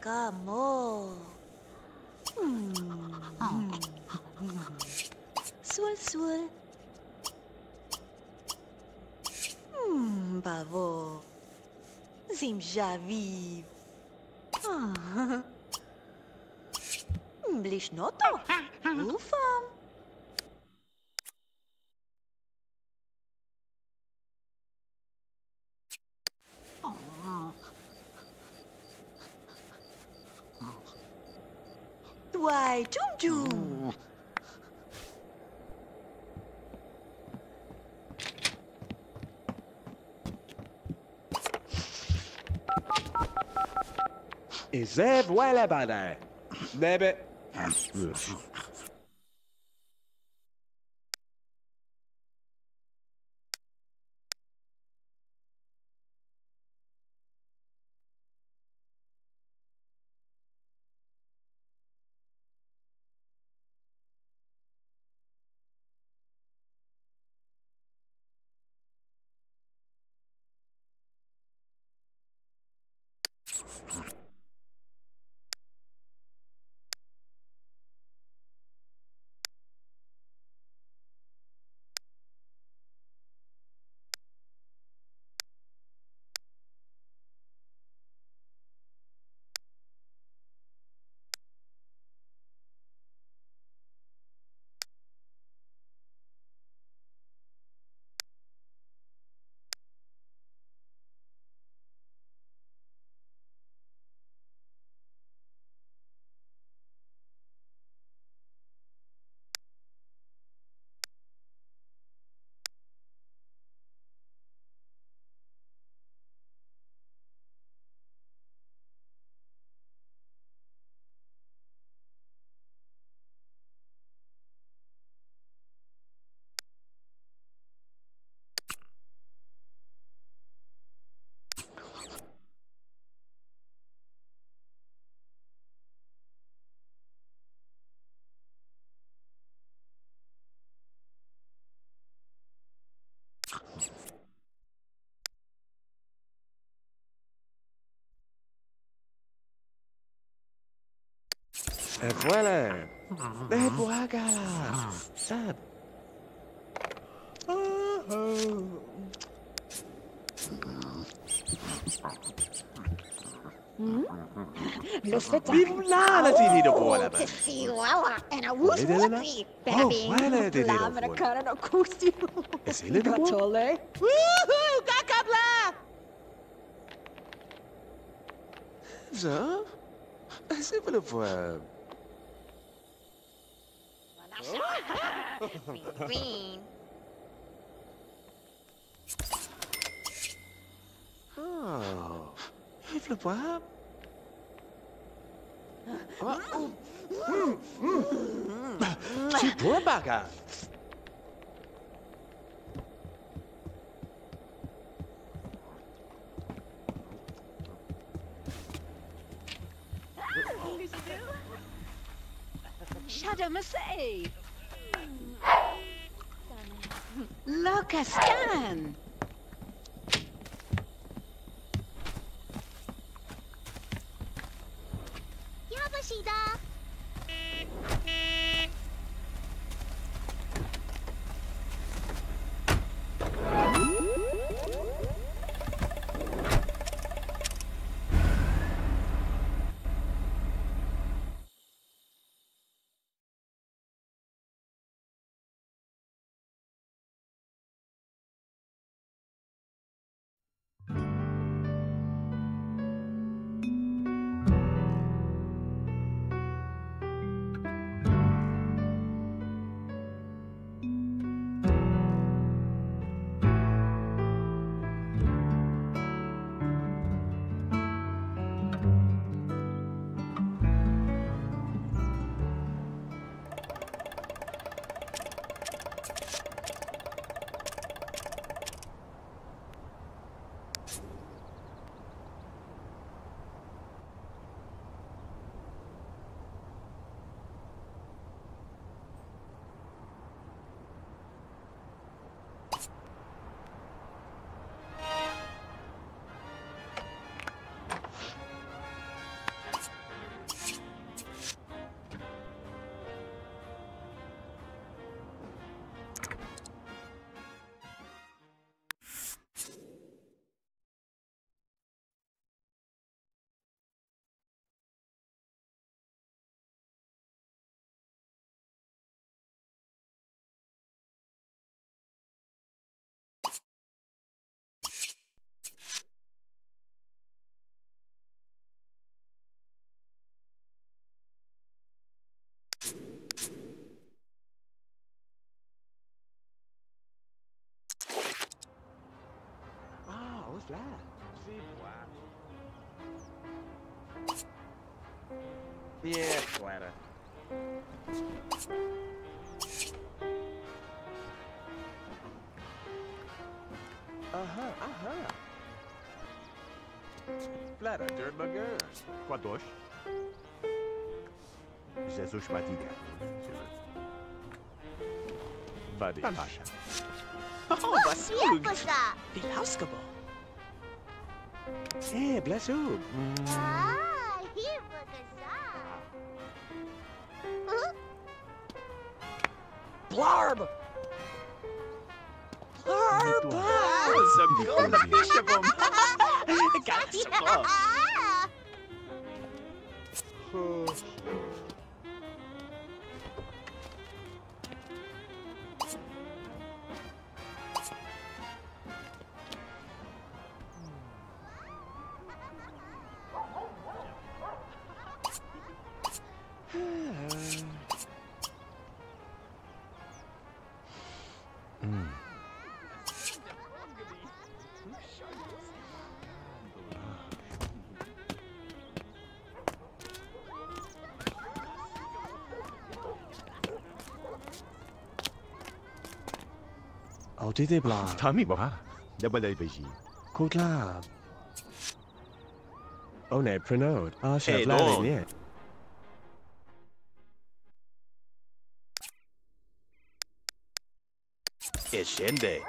Kamo. Sul. Bavo. Zim já vive. Blish noto. Ufam. Why, Jum. إزاف ولا بعدها نابئ فوالا ذهب وهكذا ساب Lo spettacolo. بالله تيجي دبولة بس Chihuahua, era uso ولدنا؟ qui. Parabéns. ولا تدري Lavra دبولة cara no custo. اسئلة دبولة Gatole. Kakabla! زا اسف الفواب Green. كيف الفواب شي بوباكا Shadow Masay. Look, a scan. Yabashida. Yeah, Clara. Aha. Clara, Dermagan. Quadosh. Jesus Madiga. Buddy Pasha. Oh, Basug. Yeposa. Vilauskable. Eh, Blasug. Ah, Yeposa. Blarb! Blarb! Some gold fish of 'em. Got some up. Ah. Audite Blarb. Tommy Boha. Double Beji. Kotlab. Oh, ne, Prenode. Ah, Hey, chef, Lord. yeah. Eshende.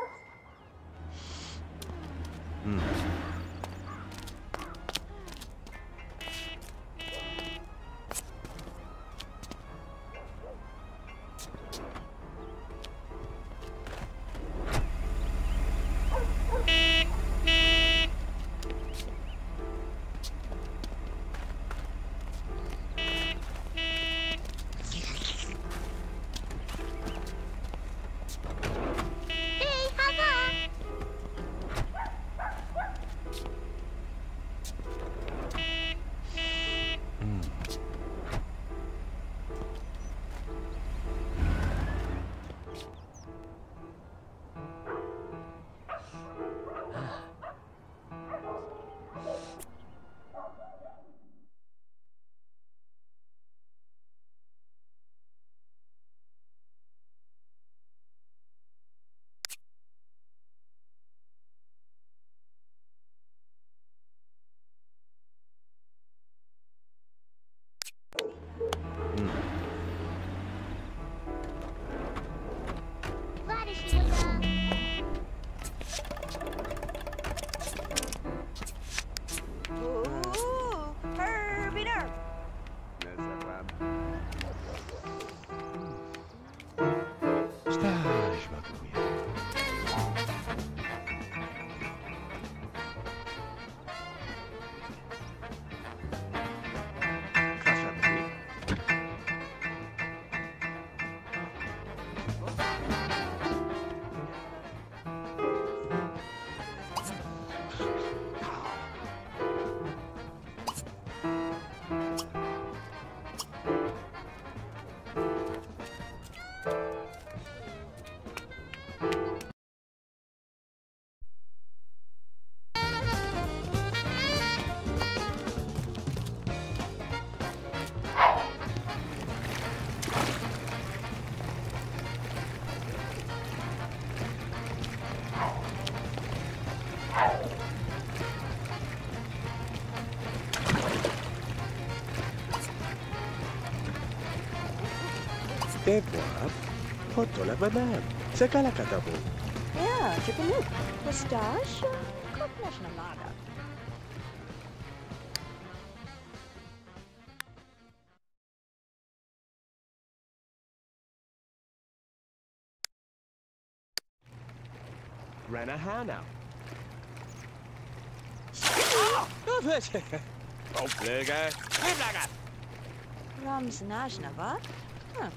Hey, Hava. Varishmoda. Ooh, Herbie Derb. Stash Maguya. Debwab. Potola Banab. Sakala Katabu. Yeah, chicken loop. Mustache. Kotlashna nada. Ranahana. Oh, Pflege. Pflege. Ramsnajna, what? Huh.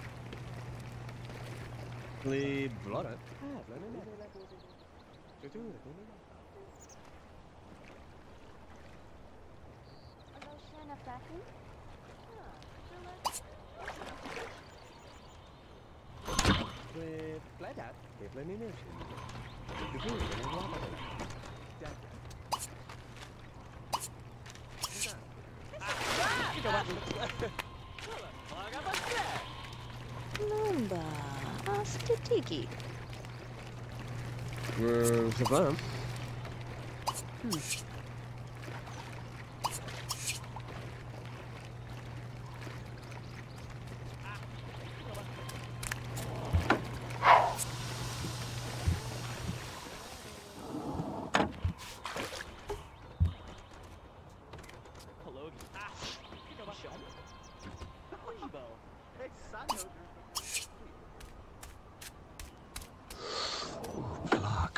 Lee Blodder. Tiki. Ça va, hein? Clark.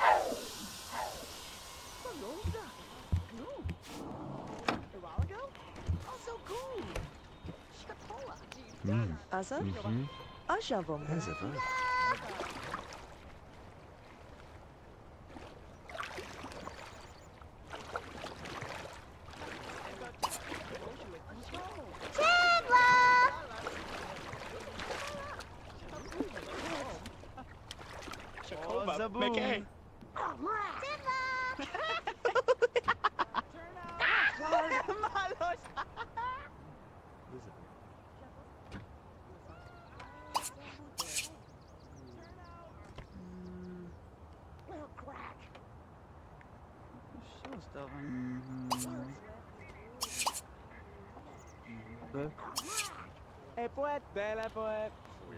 Asa? Mhm. Ajavom. Ja, ça va. Okay. Hey, poète, belle poète.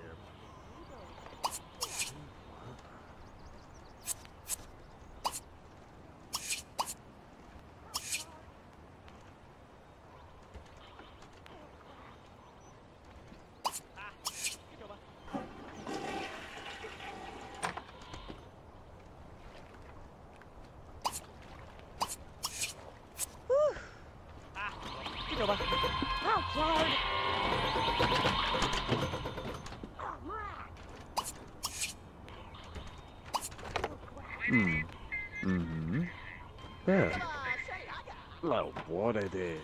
Mhm. Ja. Nou, what are they?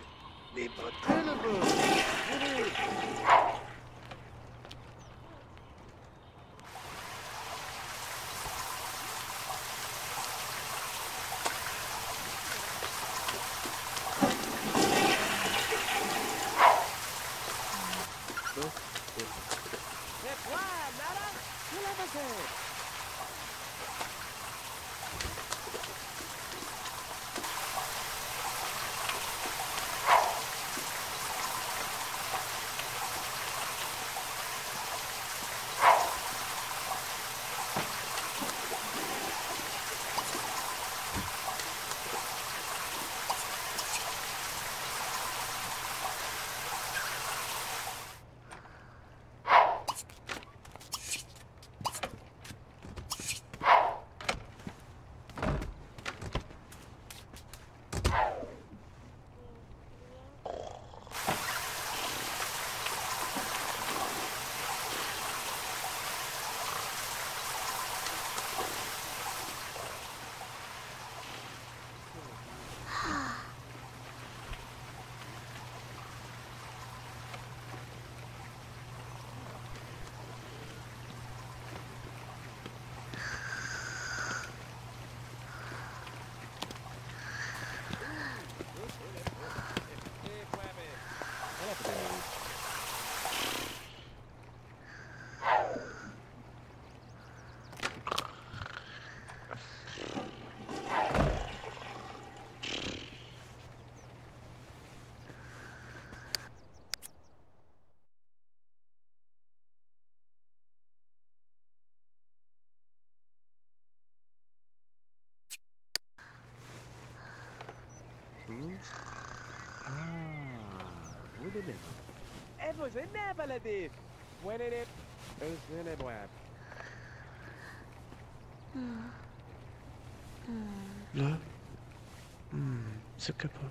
Où est Eh, vous êtes là, baladé. Où est-il? Où est-il? Là? C'est capable.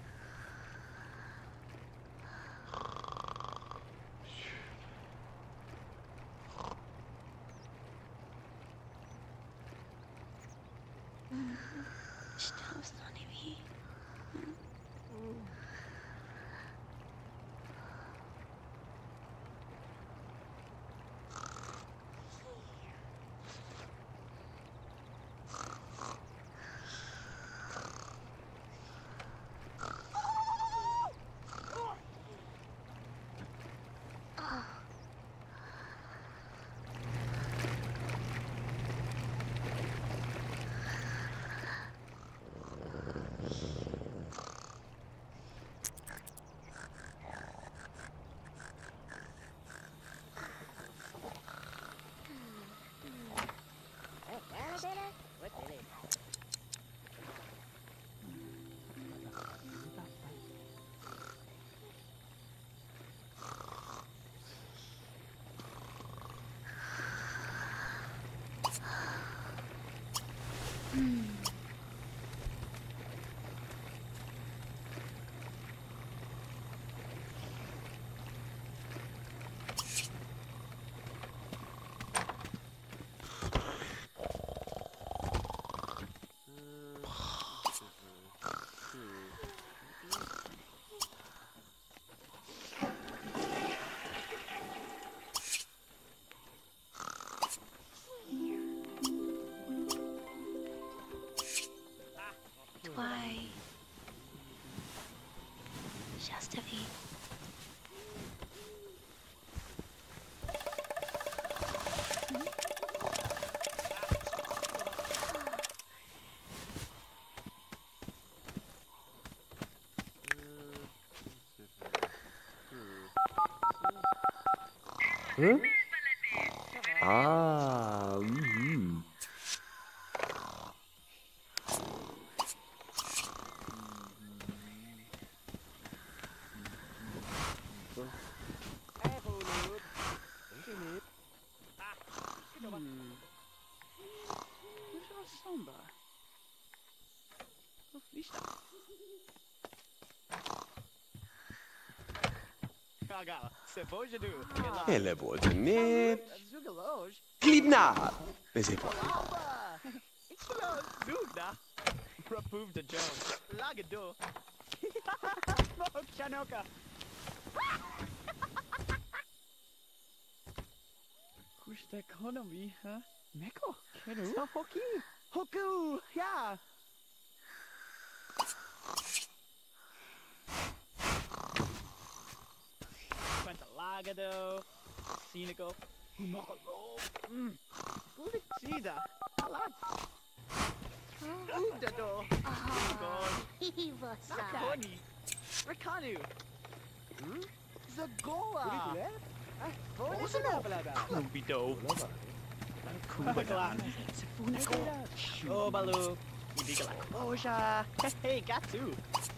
Hein? Ah, mhm. Samba. Lista. Kaga, ceboja do. Ele volt een nip. Zugaloj. Klipnaar. Is het wat? Alba. Iklo zugda. Rapuv de Jones. Lagado. Chanoka. Kushta economy, huh? Meko. Keru. Hoki. Hoku. Ja. Quenta lagado. Cynical. Humoro. Bulicida. Alat. Udado. Hiwasa. Nakoni. Rakanu. Zagola. Kubido. Kubaglan. Oh, Balu. Ibigala. Oja. Hey, Gatu.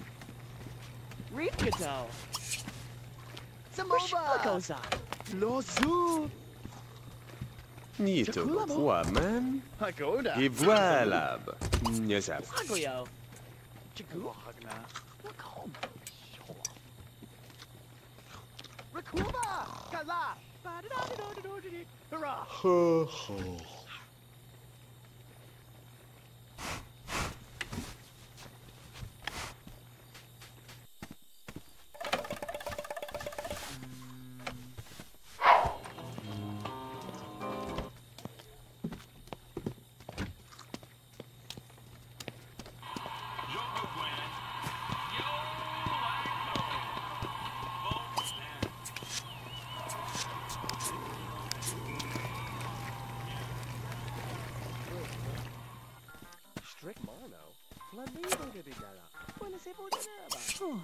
Ripkado. Samoba. Goza. Lozu. Niet te voor, man. Pagoda. Et voilà. Nyesap. Agoyo. Chigu. Look home. Rakuba. Kala. Hurrah. Ho, ho. Strict mono. Flamengo de digala. Bueno, se puede nada.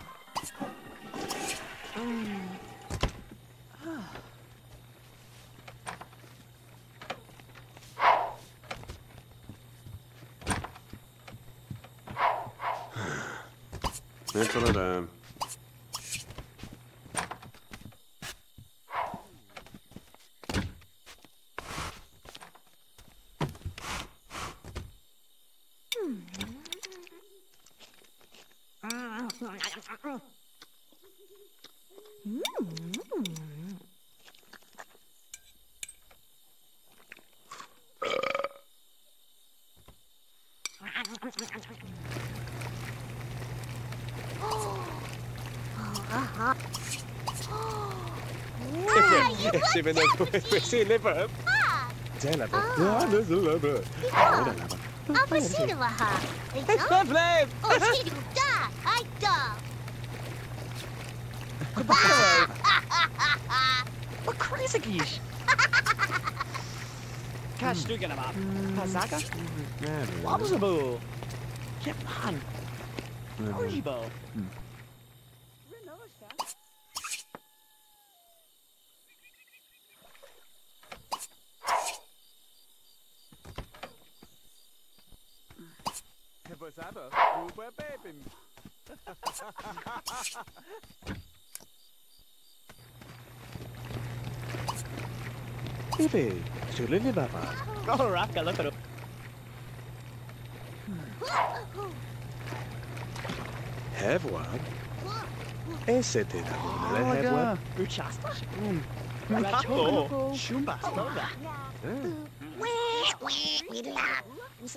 Net van de... C'est bien c'est les verbes. C'est la verbe. Ah, c'est la verbe. Apasiruaha. It's lovely. Oh, Siruda. Aita. What crazy geesh? Kastuganama. Pasaka? Wabzabu. Japan. Oribo. Posado. Uber baby. Bébé, sur le nez, papa. Oh, Raka, look at it. Have one. Et c'était la bonne, la have one. Ruchasta. Racho. Shumba. Sloga. Oh, he's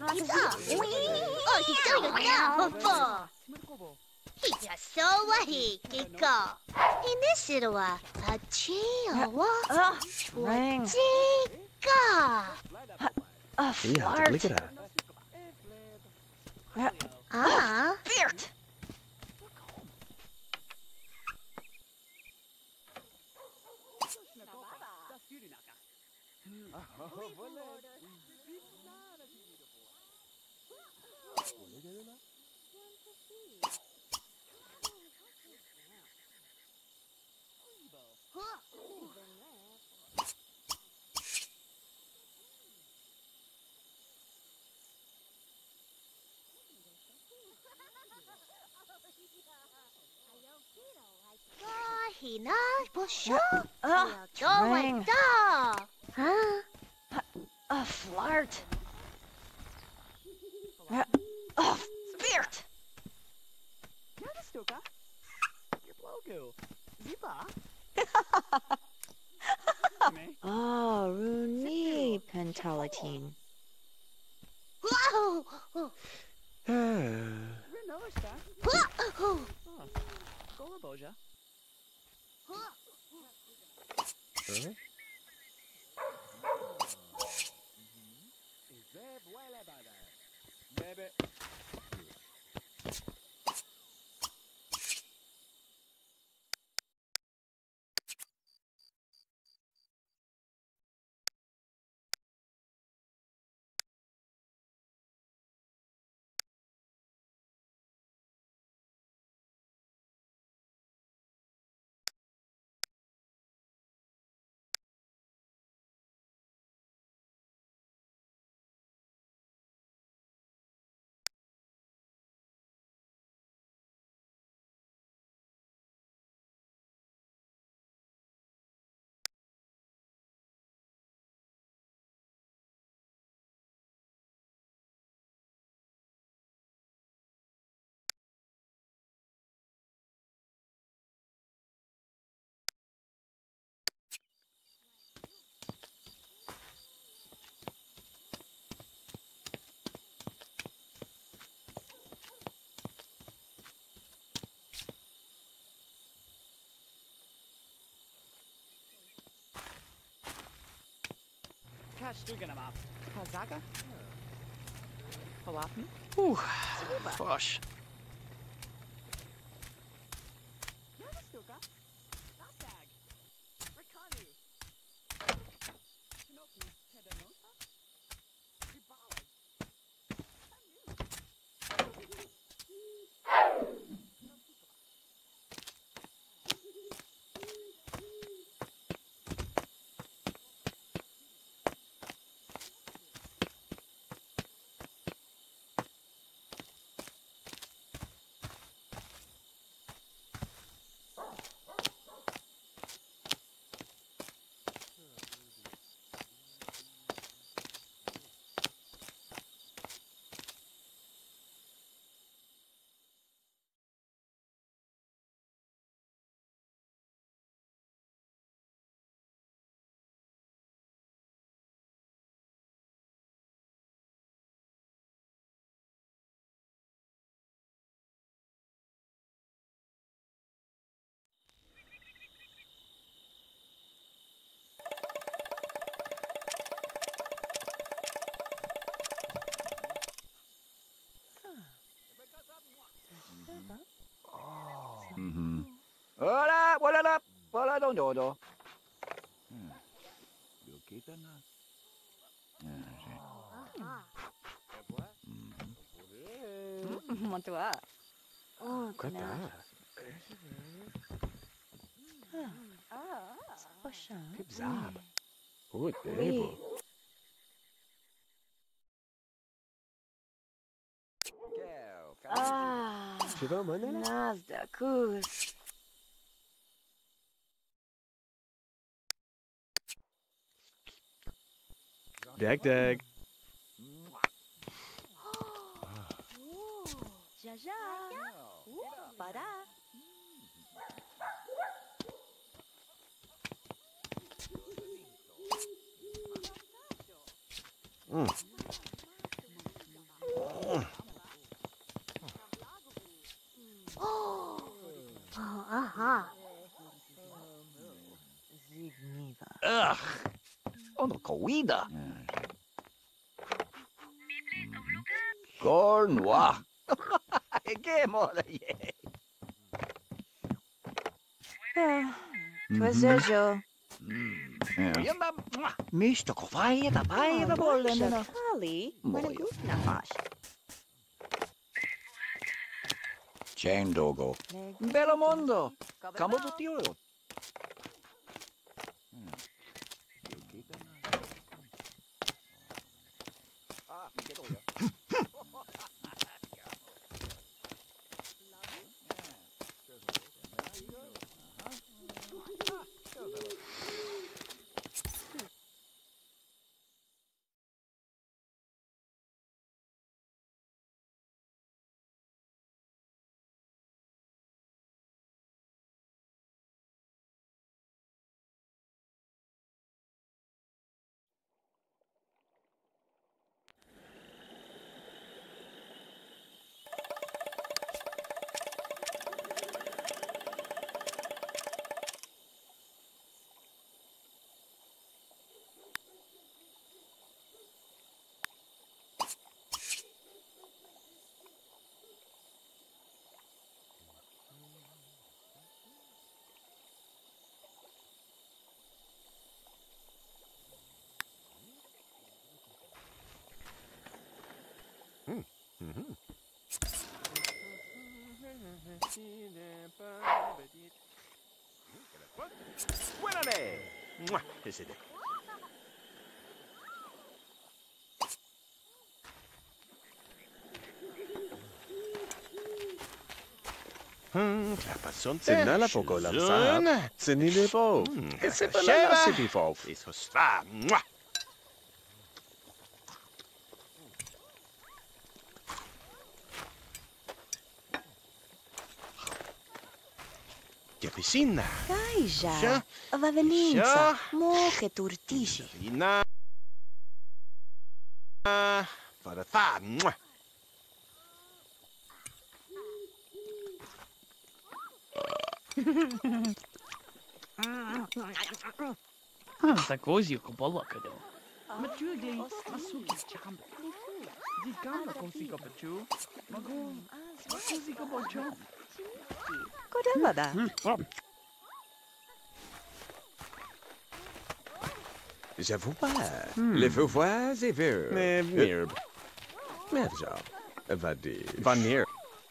doing a job. He's a so wahi, Kiko. In this little a chill. Ring. Chica. A Ja, fart. look at that. Ah. Beert. sure. Ring. Huh? A flirt. Flirt. Stuka. Your logo. Zipa. Oh, Rooney Pentalatin. Whoa! Renosta. Whoa! Gola Boja. Kastuganama. Kazaka? Falafel? Ooh, gosh. Stuka. Bag. Rikani. Kinoki. Kedanosa. Ribala. Hola, hola, hola, dodo. Yo kita na. Montua. Oh, Kata. Poxa. Zab. Oh, table. Ah, Chegou, manda lá. Nasda, Cus. Dag, dag. Jaja. Para. Zigniva. Ugh. Ono kawida. Cornwa. Ege mo da ye. Twazejo. Yan na. Mista ko fayda bolen na. Kali. Moyo. Na fash. Chain dogo. Belo mondo. Kamo do tio. Buonane! E siete. C'est nala poco lanzar. C'est ni le beau. Et c'est pas la c'est du faux. Et ce sera. Che piscina. Kaija. Vaveninsa. Mo che turtici. Piscina. Para fa. Takosi ko bolaka do. Matugli masuki chamba. Di gamba kosi ko pachu. Mago. Kosi ko bocho. Kodavada. J'avoue pas. Les feux voix et ver. Mais venir. Mais genre. Va dire. Venir.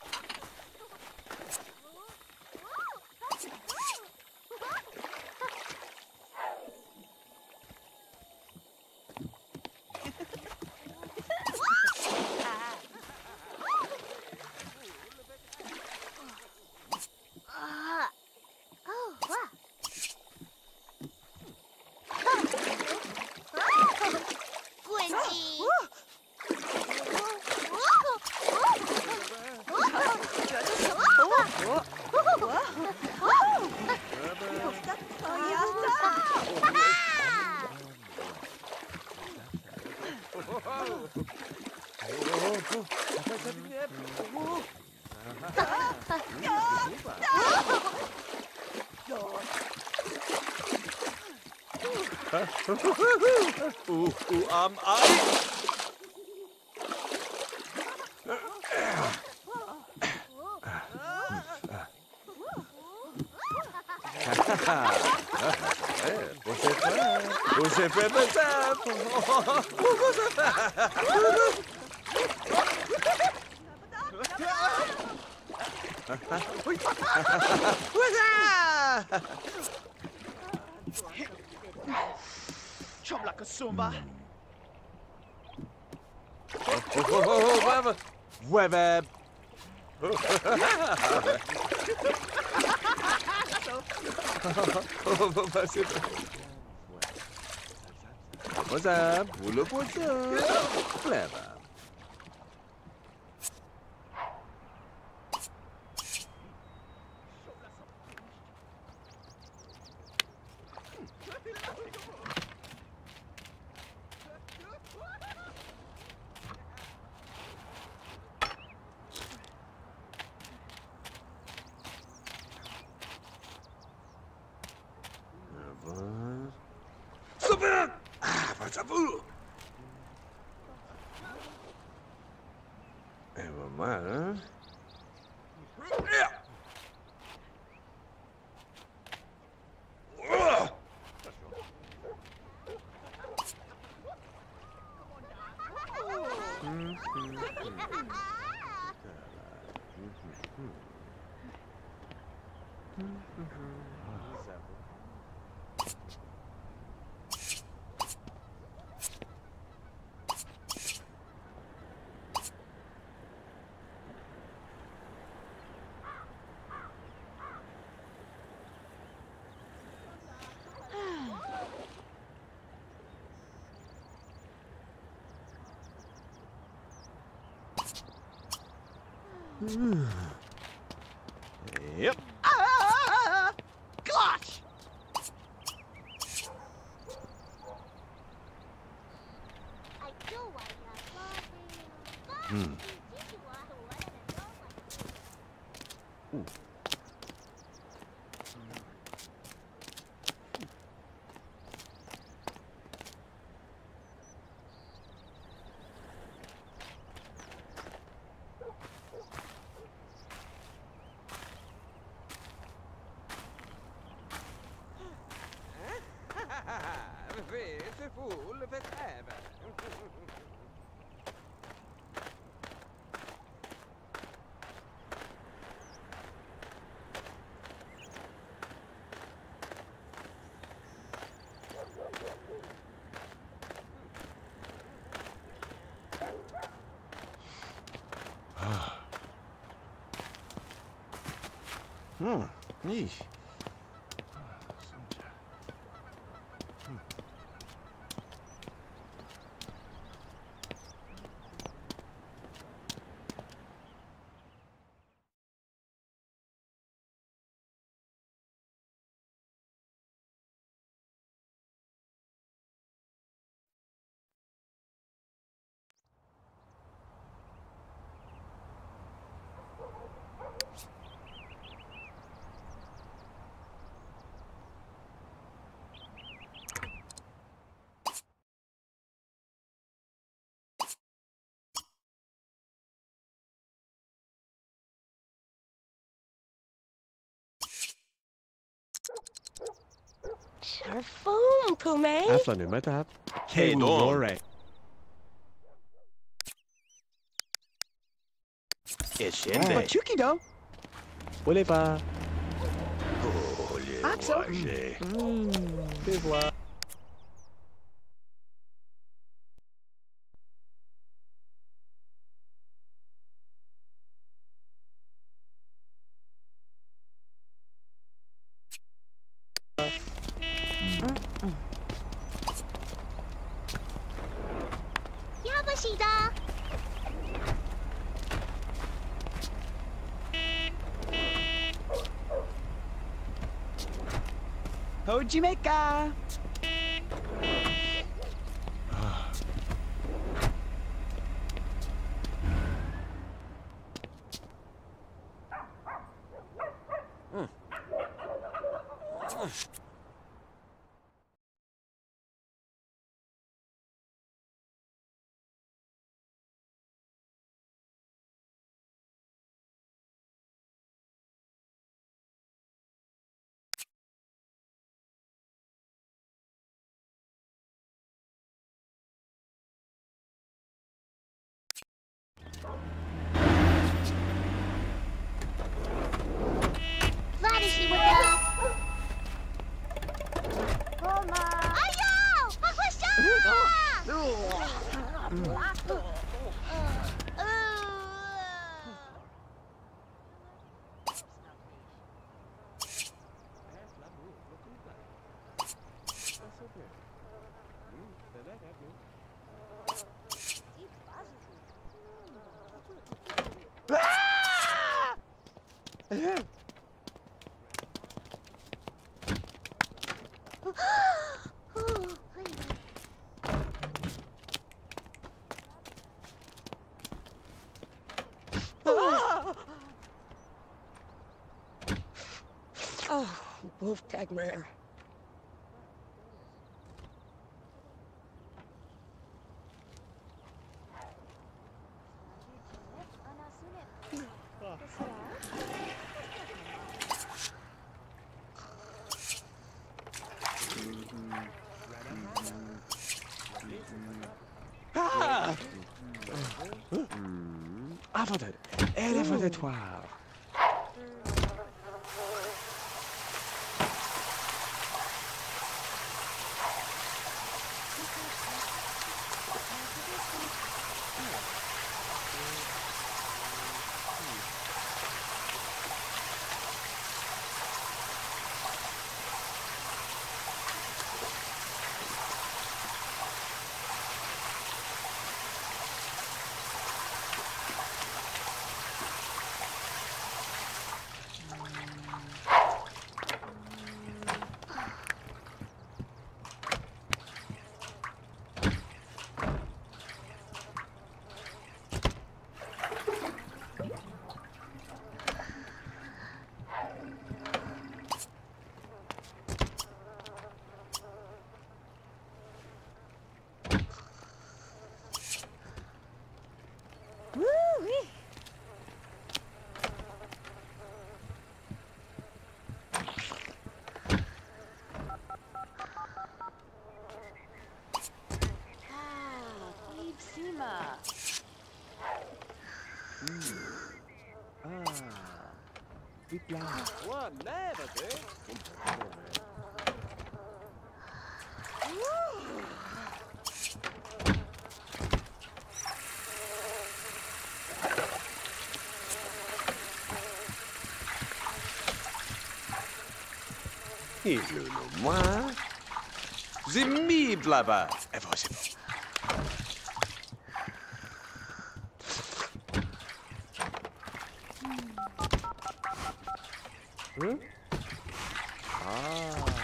Você foi pensar. Chop like a sumba. Web. What's up? Look what's up. Clever. What's up? Mal. Yep. Gosh! C'est fou, le fait rêve. Yeesh. Sharfoom, Kume. Afla nu matap. Hey, Don. Ishinde. Machuki do. Wale pa. Axel. Bivwa. Yabashida! Hojimeka. Vladishi with the... Roma! Ayo! Oh, wolf tagmer. Avantage. Elle est vantatoire. One never did. Ilulu-moi. Zimi blaba. Evosible. Huh? Ah,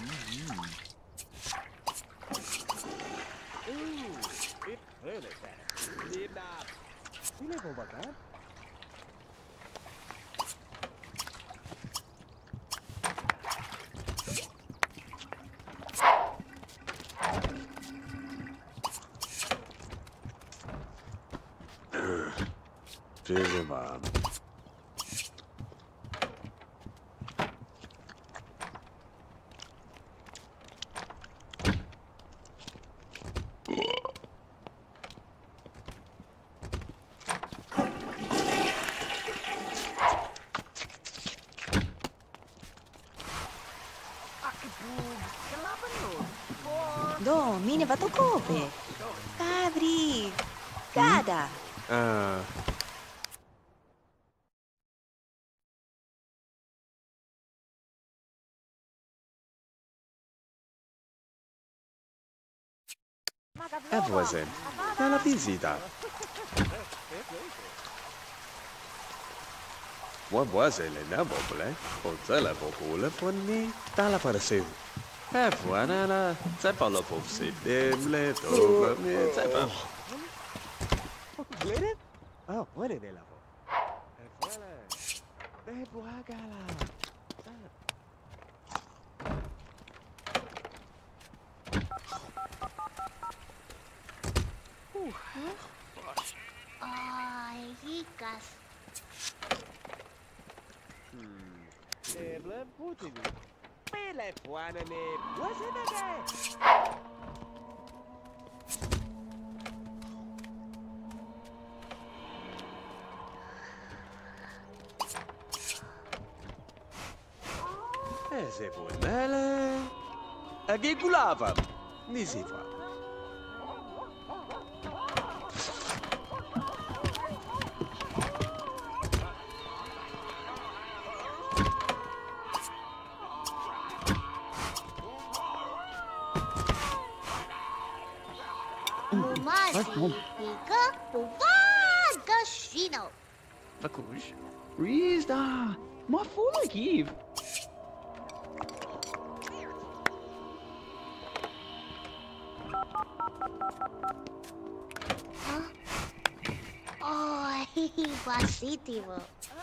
It really bad. Leave that. You live over there? Fizzy-mom. Do, mine va to kope. Cabri. Gada. Voisin, dalla visita. What was it in that bubble? Hotel bubble for me. Dalla para seu. Nana, sai Paulo por si demle, dobra, sai pa. Get it? Oh, what is it, lavo? Voilà. De buagala. Ay, chicas. Nebla, putin. Pele fuana ne. What's in there? Se bunele. Agi gulava. Nisifa. Mumasi, Ika, Uvaga, Shino. Fakush. Rizda. Ma fool like Eve. Huh? Oh, positivo.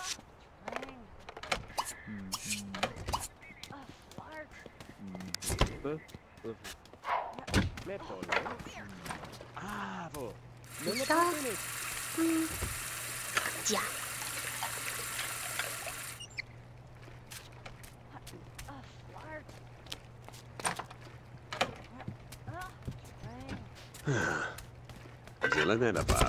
Me pone. Ah, vo. Non lo Ika, putin. ya. Zelenena pa.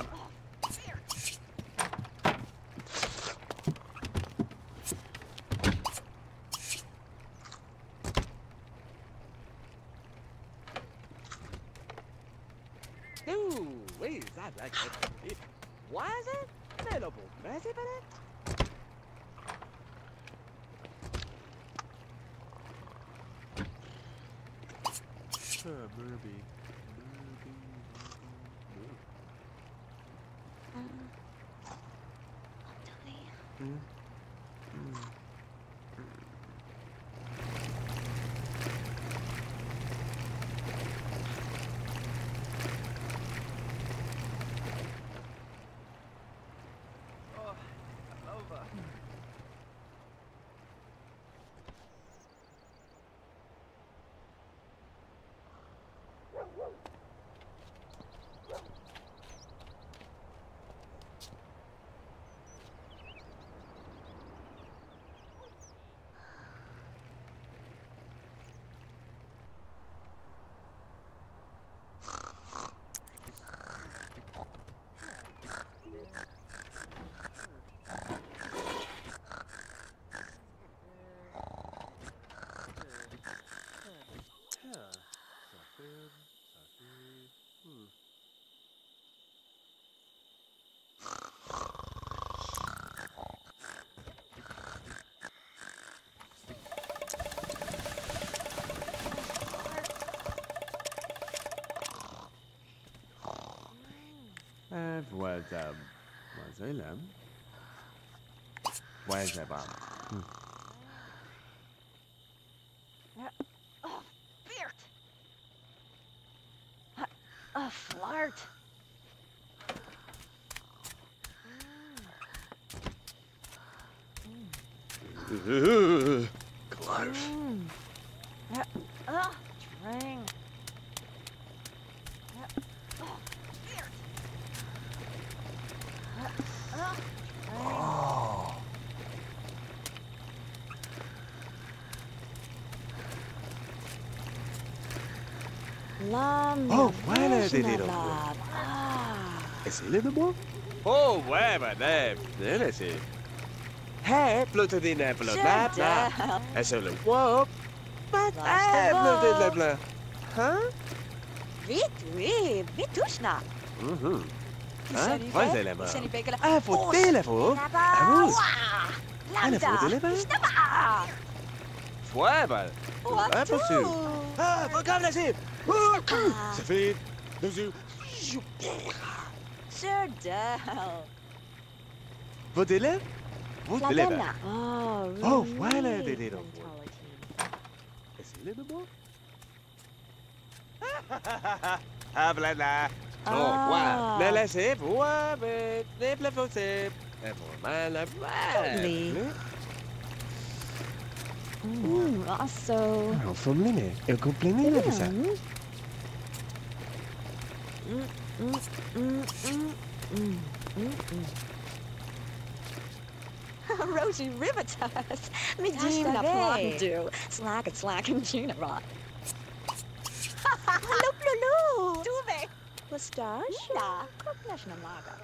Ooh, wait, is that like it? Why is it? Available. Messy for it? Murby. Voilà. Voilà. Voilà. Oh, Beert. Flart. Close. Drang. Oh, voilà, des little Essayez de moi. Oh, ouais, madame. C'est. Hey, plutôt des nappes, bla bla. Essayez le whoop. But I plutôt bla. Huh? Vitushna. Hein? Vas-y, là-bas. Ah, faut téléphone. Ah, oui. Elle faut téléphone. Ouais, ben. Ah, possible. Ah, regarde la cible. Ça fait. Deux yeux. Sure down. Vous délai? Vous délai. Oh, voilà, des little. Essayez de moi. Ah, voilà. Oh, wow. Mais laissez, vous avez des plafonds, c'est. Et vraiment, la Also. Non, fammi eu complimenti la bisa. Rosie Rivetas. Me deem na plot do. Slack and Junarot. Hello, Lulu. Tuve. Mustache? La. Kroplashna Maga.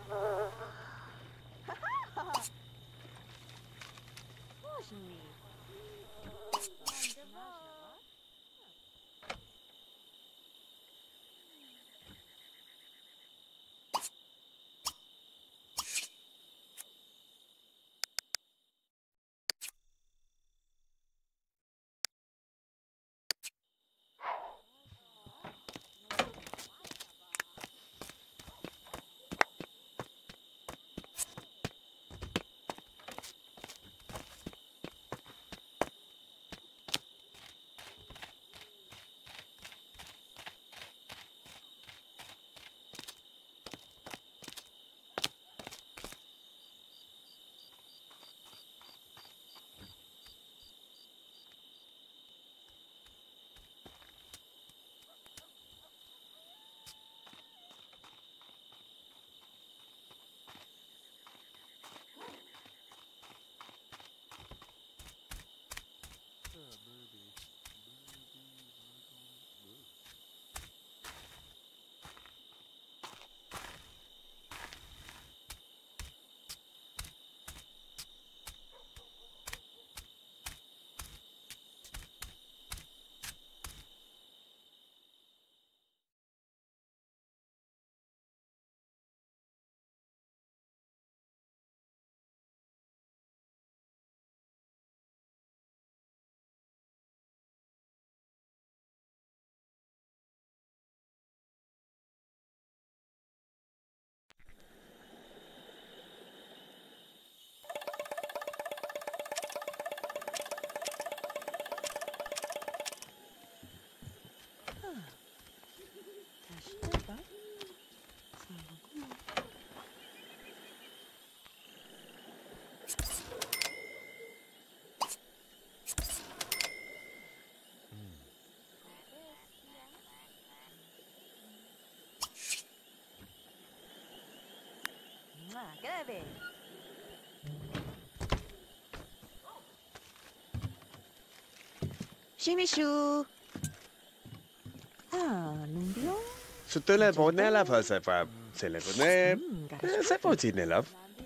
Grave. Shimishu. Numbio. Sotto la bonella fa se fa. Se le bonne. Se fa ci nella.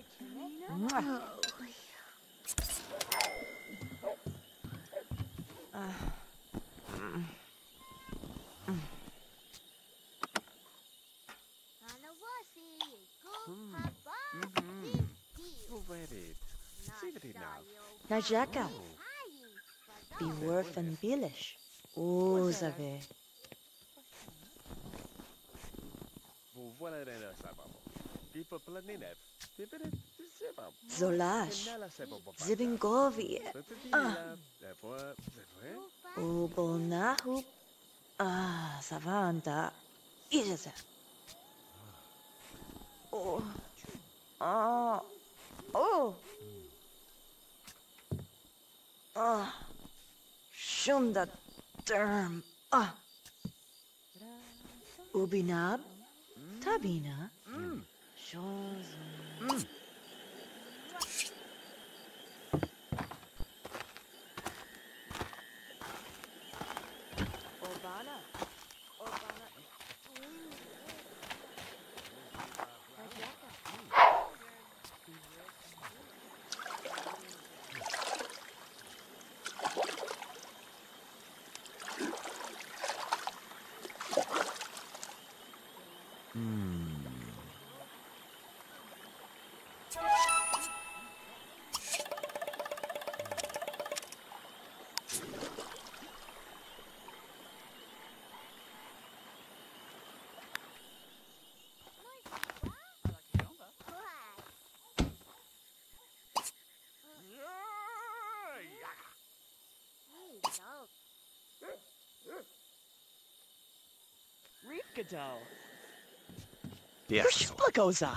Najaka. Be worth and bilish. Uzave. Zolash. Zibingovi. Ubolnahu. Savanta. Ijaza. Oh. Oh. Shunda derm. Ubinab. Tabina. Shows. Obana. Rikado. Yeah. Splakoza.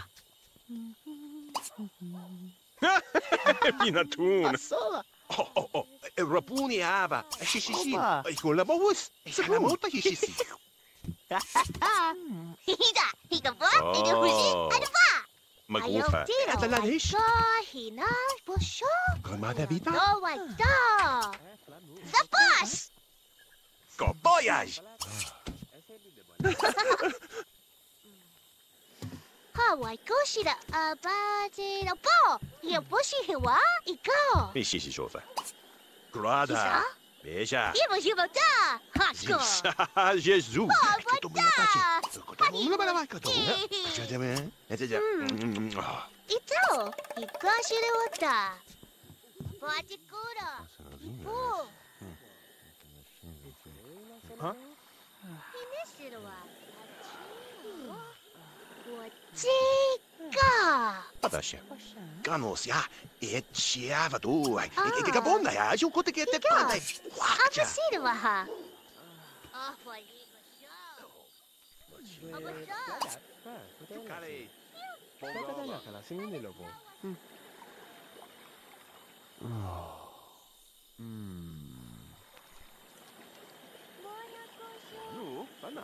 Minatun. Sola. Oh. Rapuni ava. Xixi. Opa. Con la bowus. Segura molta xixi. Hida, hida ba? Hida husi, ano ba? Magufa. Ata la lish. Hina, bosho. Gramada vita. No, I don't. Zapas! Go voyage. Hawaii ko shira, abaje no po. Ia boshi hiwa, iko. Xixi sofa. Grada. Beija. Ibo jibo da. Hasko. Jesus. Baba da. Ito, iko shire wata. Baji kura. Ipo. Huh? Initial wa. Chica. Padasha. Ganos ya. Chiava tu. Que bom ya. Eu conto que até quando. Abasiro wa ha. Ah, foi. Kare. Bongo. Kala singin nilo po. No, sana.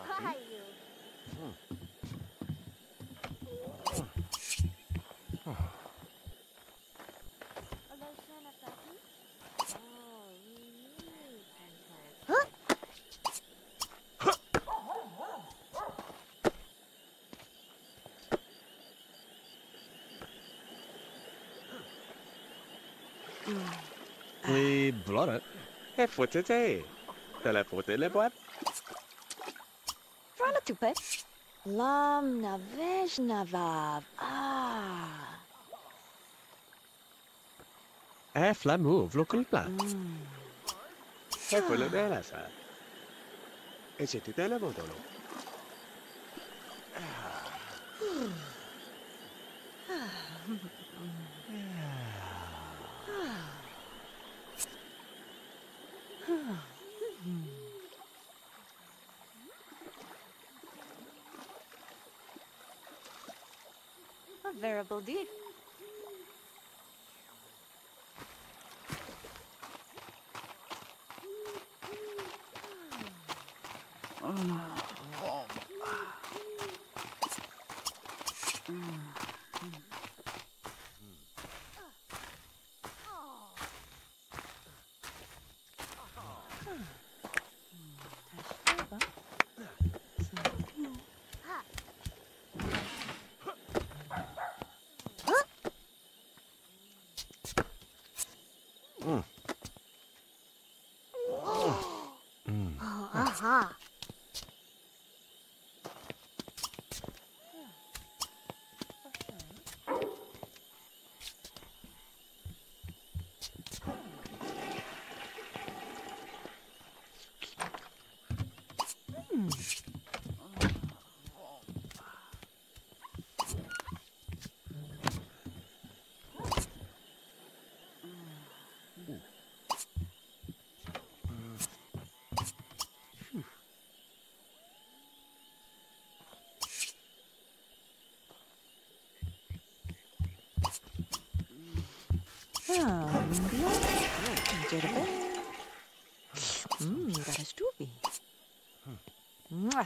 We blot it. Hey, foot it, eh? Teleporte le boat. Frana tupe. Lam na vej na vav. Eh, flamouv, local plat. Hey, for le bella, sa. E c'è ti teleportalo. A variable deed. Legitimate. Got a stoopy. Mwah.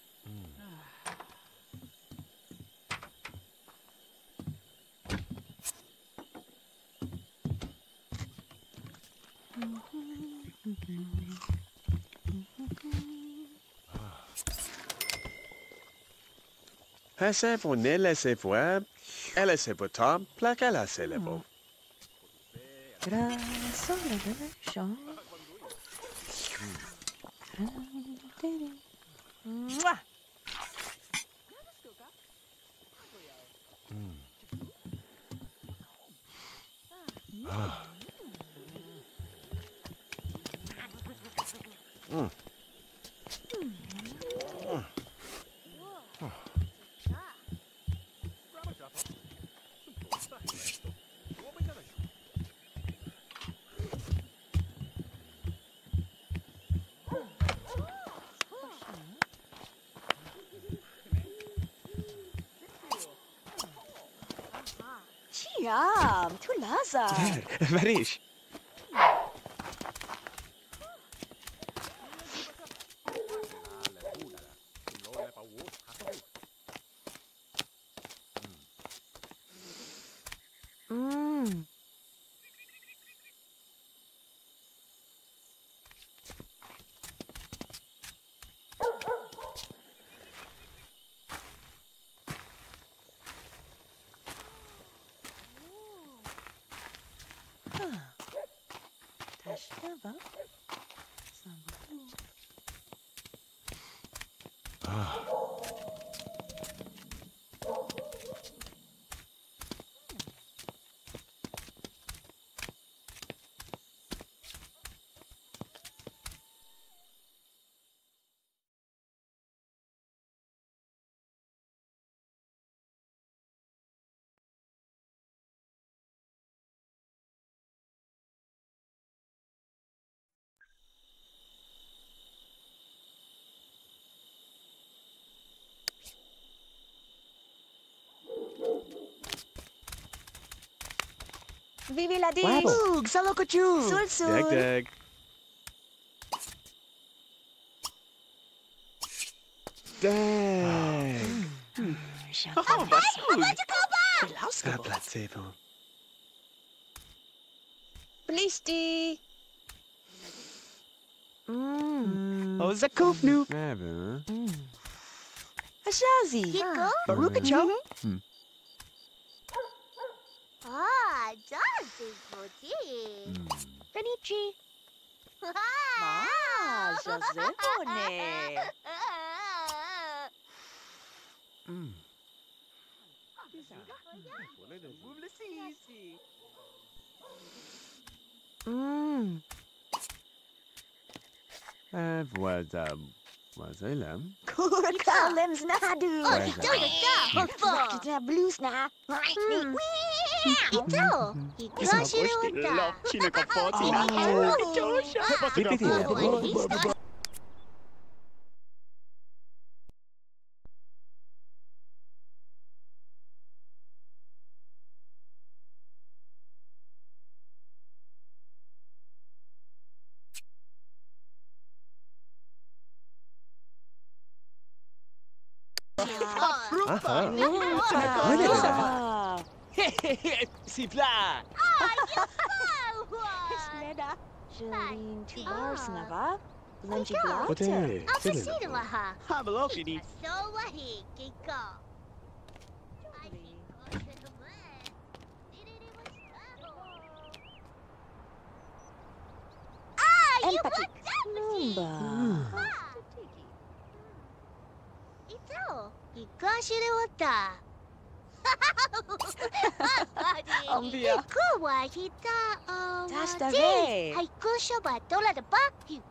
Hesse voor nelle voor elle se pour Tom, plaque à la célèbre. Grâce à l'évolution. Mwah. Ciam, tu laza. Verish. Tashkaba. Vivi la di. Wow. Salo kuchu. Sul sul. Dag. Dag. Oh, was goed. Ah, placebo. Blisti. Oh, za koopnoep. Hebben. Ashazi. Kiko? Baruka Joe. Ah, that's big. Kanichi. Ah, Josepone. Voilà. Kurka lims nadu. Oh, Kita blues na. Ito, ikaw China ka po. Si pla. Sneda. Jolene tu bars na ba? Lungi blata. Pote. Apasidawaha. Hameloki ni. So wahi, Kiko. Empathy. Numba. Ito, ikashirewata. Ambia. Iko wa hita Dash the way. haiku shoba tola the baku.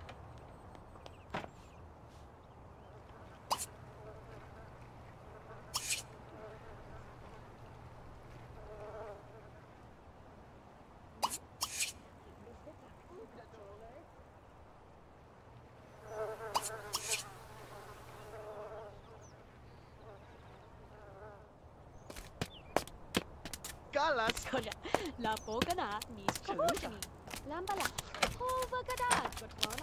galas. La pogana, mis kabogani. Lambala. Hovagada. Gotwana.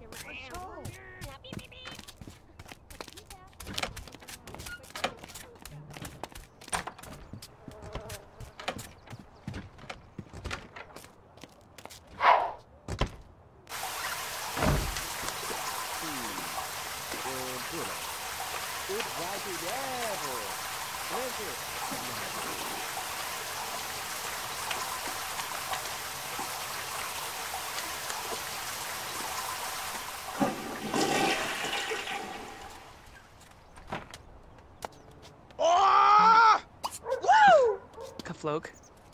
Kaflok.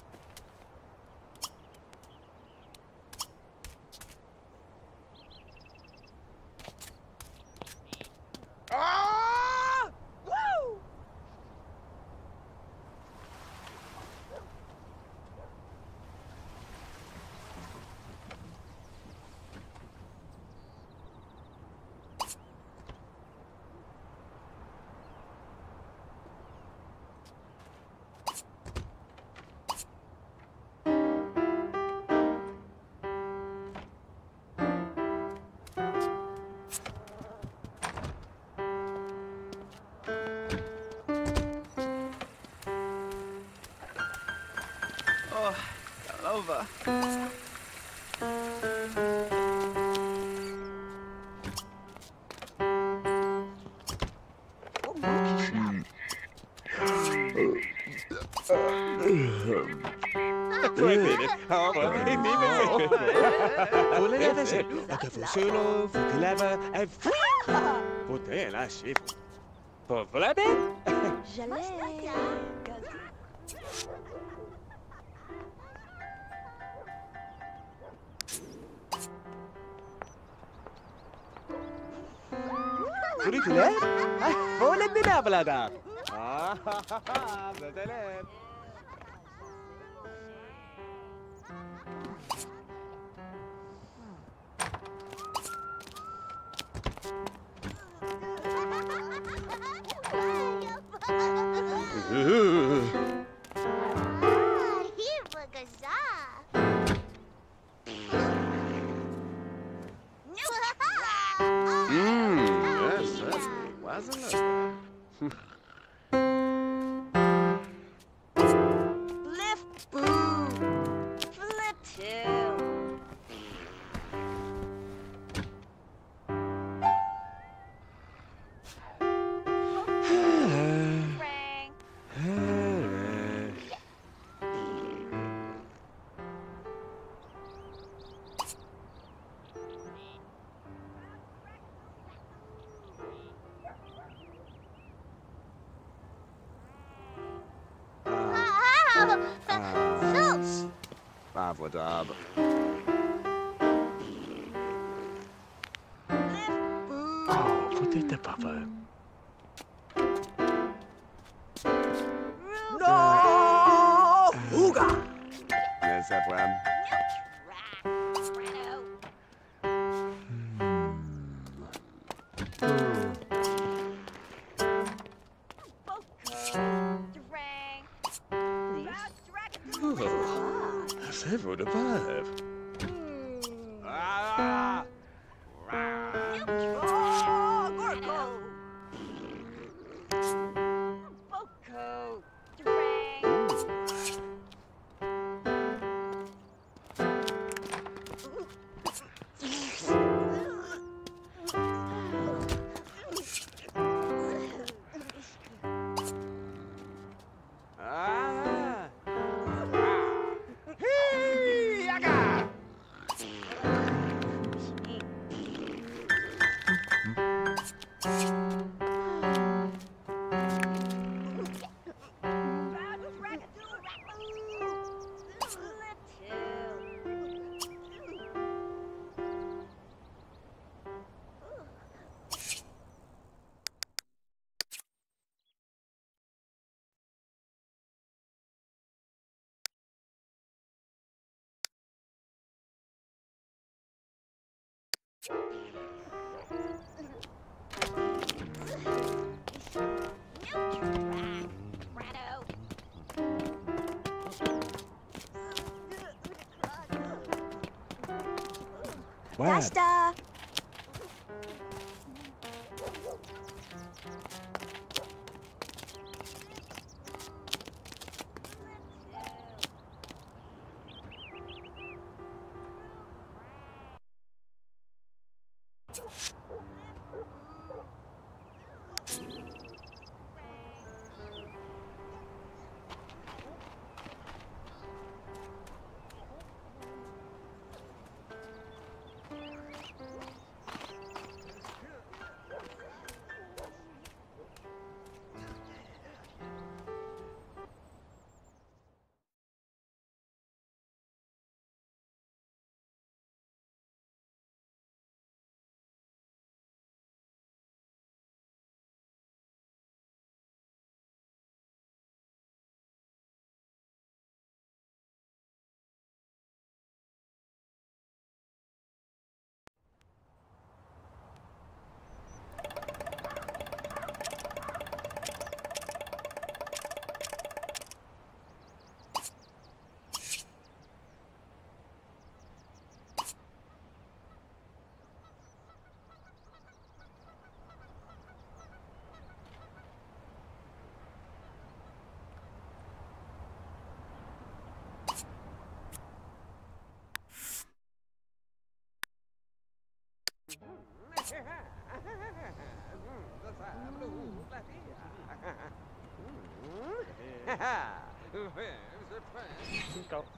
Oh, over. Dab. Oh, wat is dat, papa? No! Huga! Yes, that one. Several to five. Wow. Dasta. Go.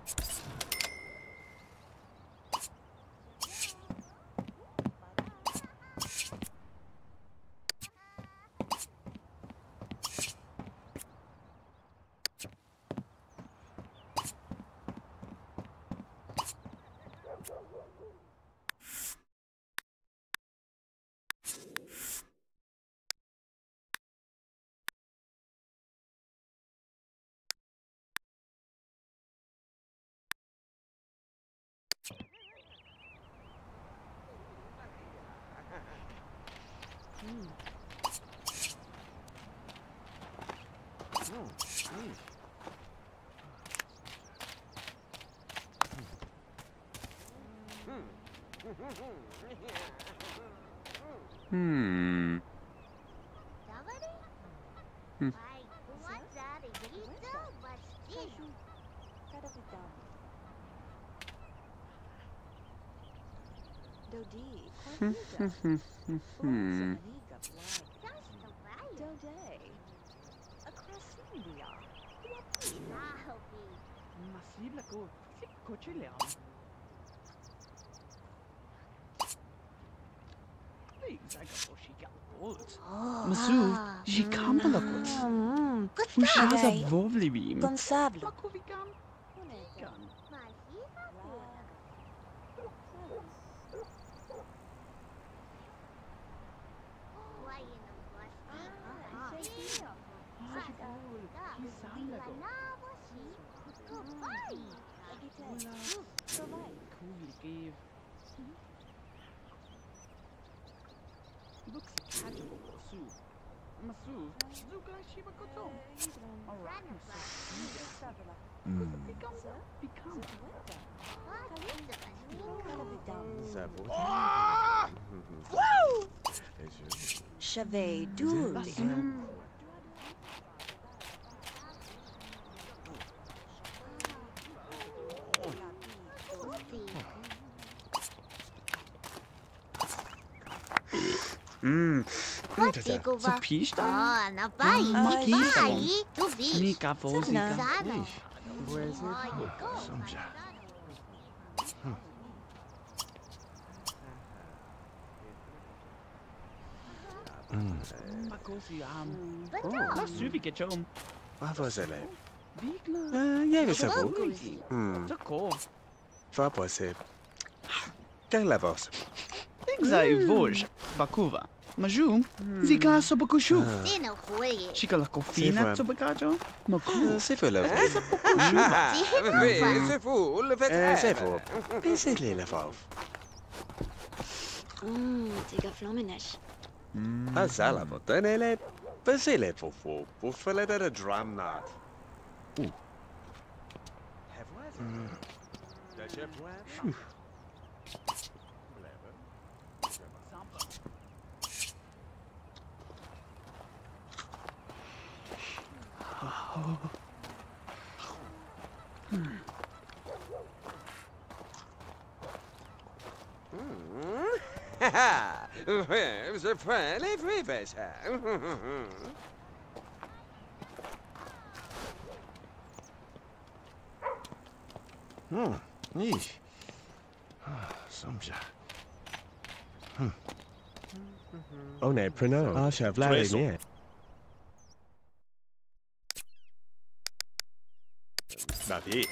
Hmm. Hmm. Hmm. Massive go. Coach Leon. Masu, she can't look good. Fushaza vovli beam. Consable. Makovikan. Cool gave. Looks casual, Masu. Masu, Zuka Shibakoto. Alright, become. Chevet douli. So Pish da? Ah, na bai. Makisa. Bai, tu vi. Mika Vozika. Zana. Where is Oh, it? you go. Samja. Makosi But La suvi che c'ho. Vad var det? Vigla. Jag är så god. Tako. Vad på sig? Kan la voz. Exai voj. Bakuva. Maju. Zika sobakushu. Sino huye. Chica la cofina sobakajo. Maku. C'est för lov. C'est fou, le fait. C'est för. C'est lilla fav. Digga flomminesh. Azala botten eller basile fofo. Buffele där drum knot. Where's the friendly ribbons? Yeesh. Somja. On est preneur. Ah, chef, là, il est. Babi.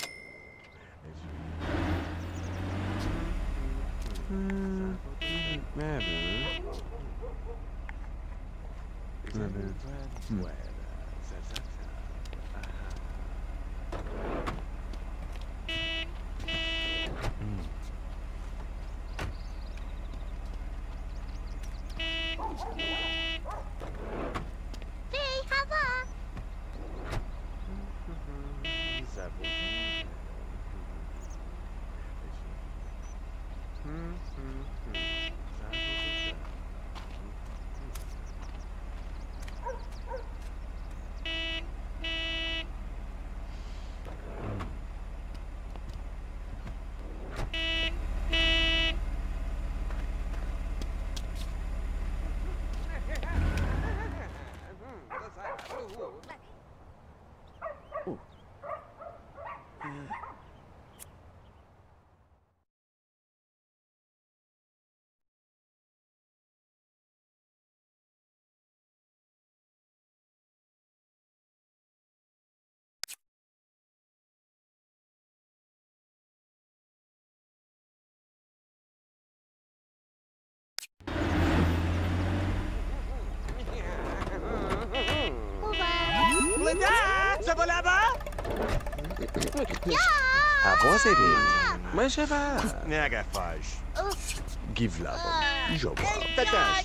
Ça va là-bas? Ah, bon, c'est bien. Mais je vais. Nagafage. Give là-bas. Je vois. Tatache.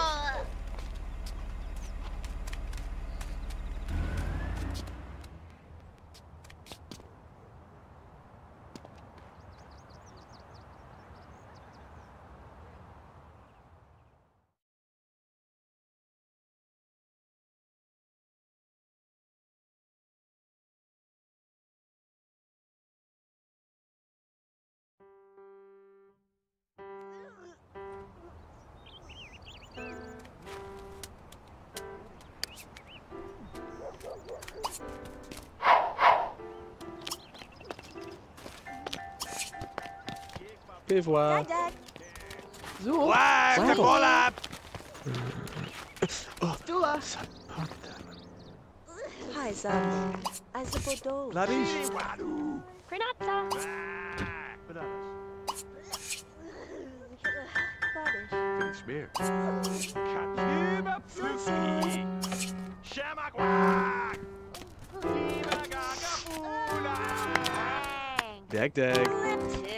Fais voir. Zo. Ouais, c'est bon là. Stula. Hi, Sam. I suppose. Labiche. Granata. Finish beer. Katiba Fusi. Shamakwak. Kimagagapula. Dag, dag. Two.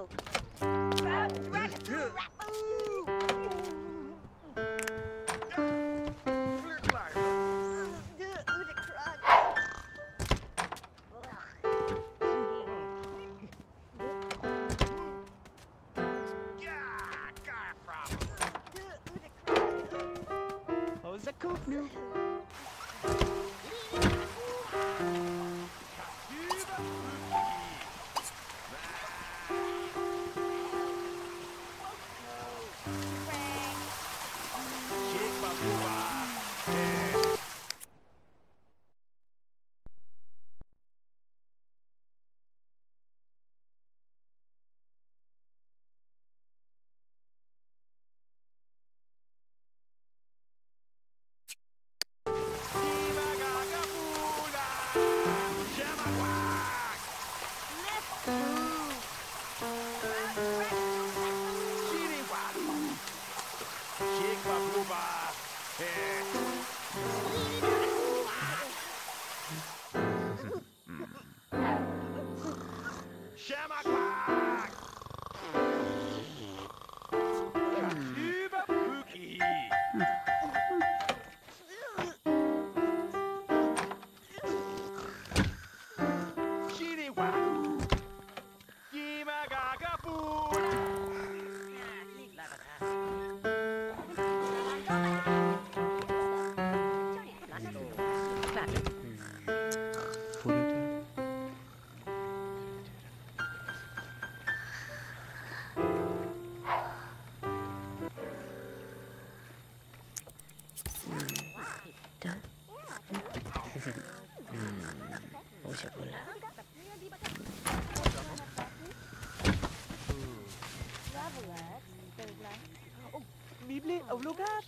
How's the cook new? 보자 볼라. Bibli, lugar.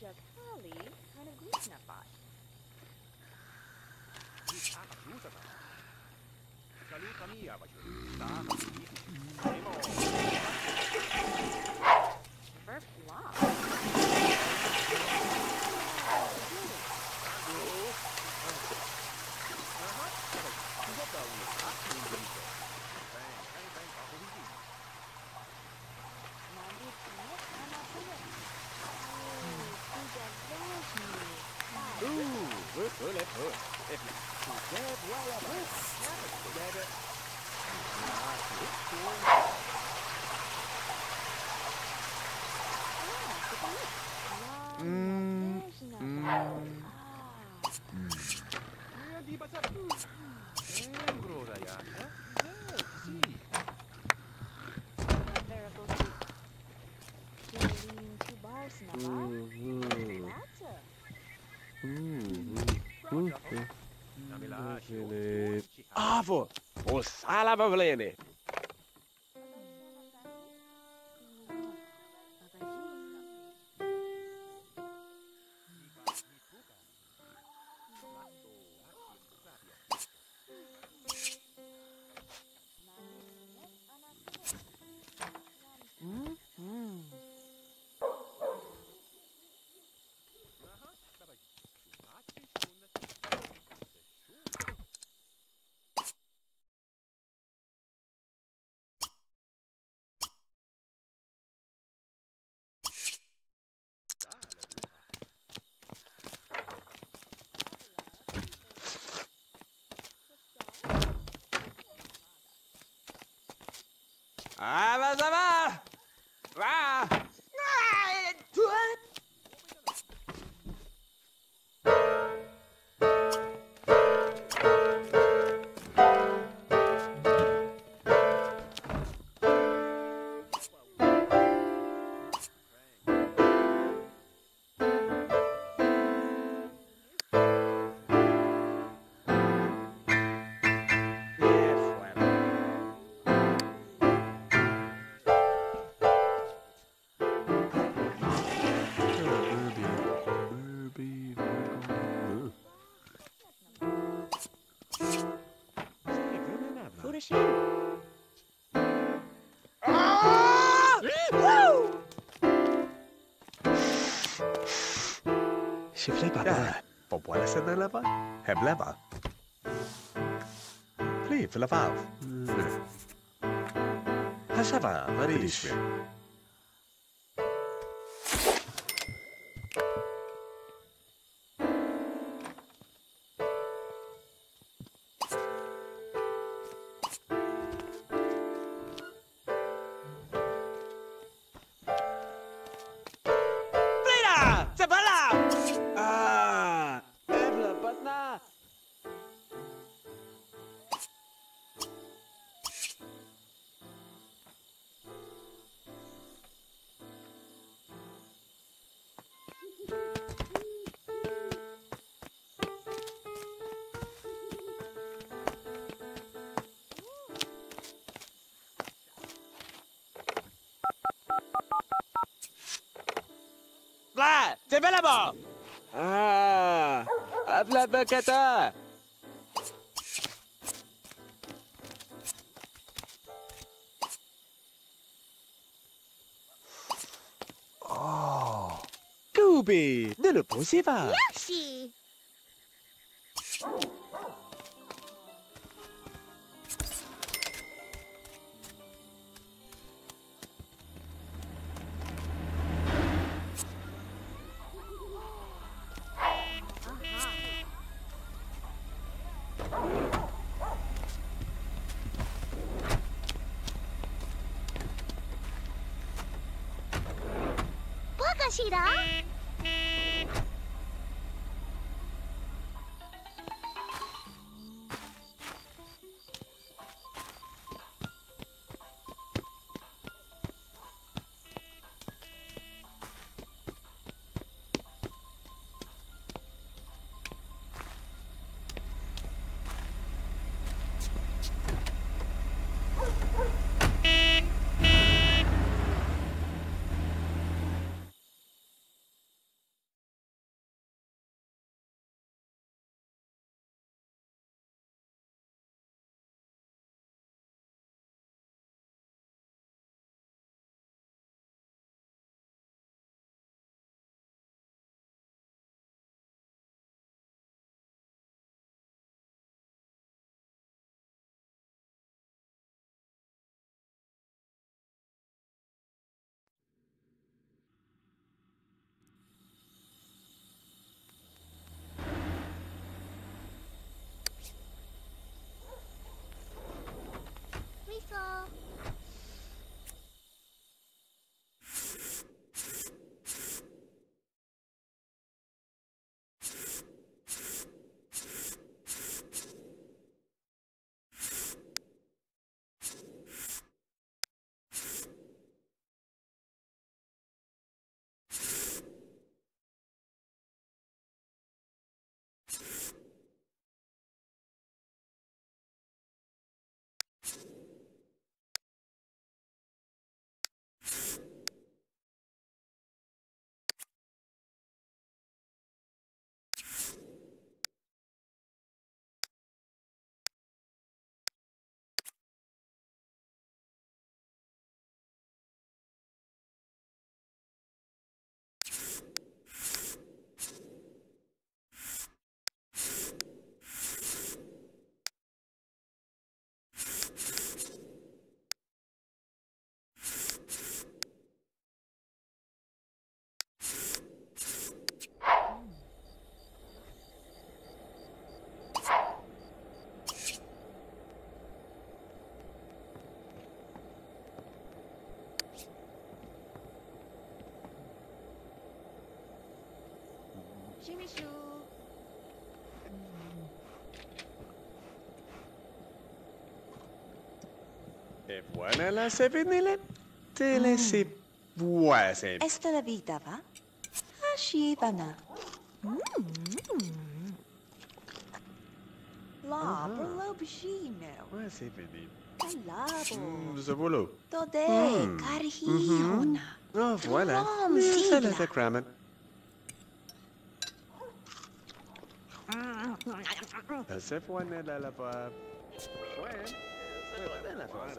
Avo, o sala bavlene. Ah, bah ça va. Ah. Sifflez papa. Pourquoi c'est dans là-bas? Heb là-bas. Plie, för la valve. Här så va, vad är det? Là, c'est bien là-bas. Ah, la bacata. Oh, Gooby, ne le poussez pas. Yoshi! Bakashira? Buona la sevenile. Te le si buase. Esta la vita va? Ashivana. La, berlo bishino. Buase vedi. Alabo. Zavolo. Tode, karhiona. Oh, voilà. Rom, Ça la sigla. fait cramer. Se buona la va. Ouais. Se buona la va.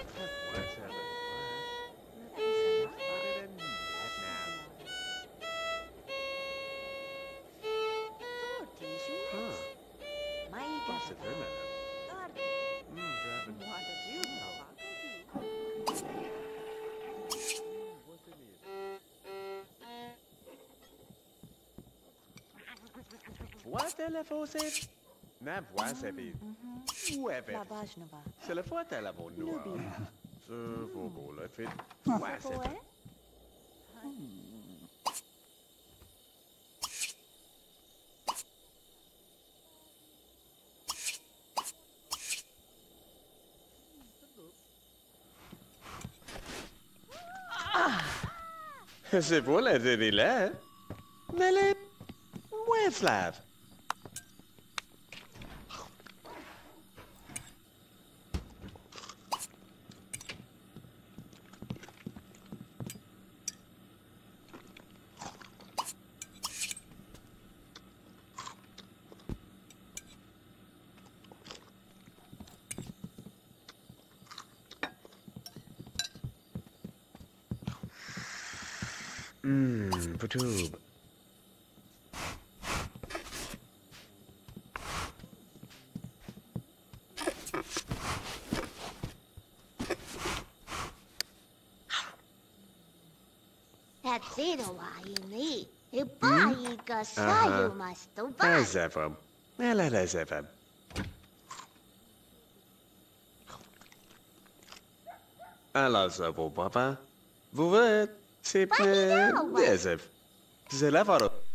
What la fosse? Na voise vidi. Ouais, La Vajnava. c'est la fois à la bonne noire. Ce faut le fait. Ouais, c'est Poe? C'est pour la télé là. Mais les. Ouais, Flav. Patoob. That's it, Hawaii. Ibai ka sayo mas to ba? As ever. Well, as ever. Alors, ça vaut papa. Vous êtes. C'est Pas plus. bien, ouais. C'est la photo.